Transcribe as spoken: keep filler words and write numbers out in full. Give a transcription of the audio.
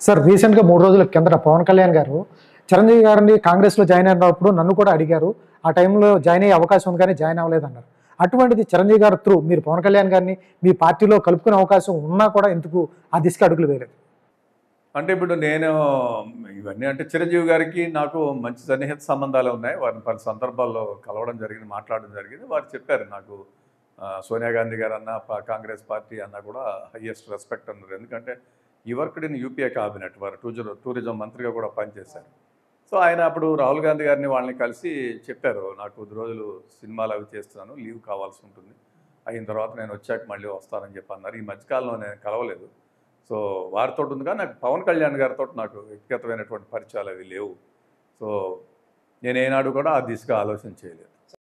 Sir రీసెంట్‌గా మూడు రోజుల కిందట పవన్ కళ్యాణ్ గారు చిరంజీవి గారిని కాంగ్రెస్‌లో జాయిన్ అయినప్పుడు నన్ను కూడా అడిగారు. ఆ టైంలో జాయిన్ అయ్యే అవకాశం ఉంది కానీ జాయిన్ అవ్వలేదన్నారు. అటువంటిది చిరంజీవి గారి త్రూ మీరు పవన్ కళ్యాణ్ గారిని మీ పార్టీలో కలుపుకునే అవకాశం ఉన్నా కూడా ఎందుకు ఆ దిశగా అడుగులు వేయలేదు? అంటే ఇప్పుడు నేను ఇవన్నీ అంటే చిరంజీవి గారికి నాకు మంచి సన్నిహిత సంబంధాలు ఉన్నాయి. వారిని పలు సందర్భాల్లో కలవడం జరిగింది, మాట్లాడడం జరిగింది. వారు చెప్పారు నాకు ఆహ్, సోనియా గాంధీ గారన్నా, ప కాంగ్రెస్ పార్టీ అన్నా కూడా హైయెస్ట్ రెస్పెక్ట్ అన్నారు. ఎందుకంటే ఈ వర్క్డ్ ఇన్ యూపీఏ క్యాబినెట్ వారు టూజర్ టూరిజం మంత్రిగా కూడా పనిచేశారు. సో, ఆయన అప్పుడు రాహుల్ గాంధీ గారిని వాళ్ళని కలిసి చెప్పారు. నాకు కొద్ది రోజులు సినిమాలు అవి చేస్తున్నాను. లీవ్ కావాల్సి ఉంటుంది. అయిన తర్వాత నేను వచ్చాక మళ్ళీ వస్తానని చెప్పి అన్నారు. ఈ మధ్యకాలంలో నేను కలవలేదు. సో, వారితోటి ఉందిగా నాకు పవన్ కళ్యాణ్ గారితోటి నాకు వ్యక్తిగతమైనటువంటి పరిచయాలు అవి లేవు. సో, నేను ఏనాడు కూడా ఆ దిశగా ఆలోచన చేయలేదు.